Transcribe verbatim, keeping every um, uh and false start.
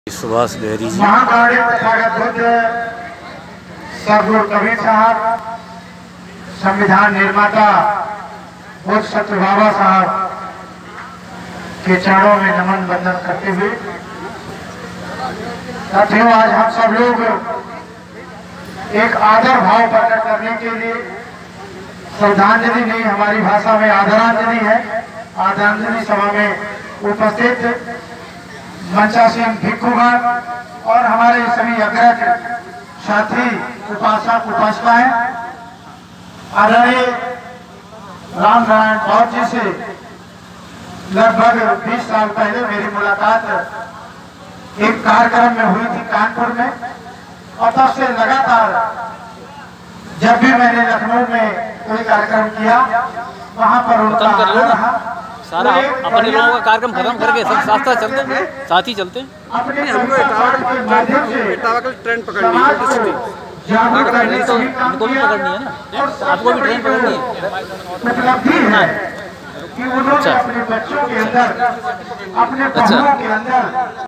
सुभाष बेरी जी, महाकाली तथागत बुद्ध सदगुरु कबीर साहब, संविधान निर्माता बुद्ध सत्य बाबा साहब के चरणों में नमन बंदन करते हुए साथियों, आज हम सब लोग एक आदर भाव प्रकट करने के लिए, श्रद्धांजलि नहीं, हमारी भाषा में आदरांजलि है, आदरांजलि सभा में उपस्थित मंचासीन भिक्षुगण और हमारे सभी अग्रज साथी उपासक उपासिकाएं, आदरणीय राम नारायण गौर जी से लगभग बीस साल पहले मेरी मुलाकात एक कार्यक्रम में हुई थी कानपुर में, और तब से लगातार जब भी मैंने लखनऊ में कोई कार्यक्रम किया वहां पर उनका आना रहा। सारा अपने लोगों का कार्यक्रम खत्म करके सब साथ साथ चलते हैं, साथ ही चलते हैं। अपने हमको के माध्यम से ट्रेन पकड़नी है, इनको भी पकड़नी है ना, आपको भी ट्रेन पकड़नी है। उपलब्धि है कि उन्होंने अपने बच्चों के अंदर, अपने बहुओं के अंदर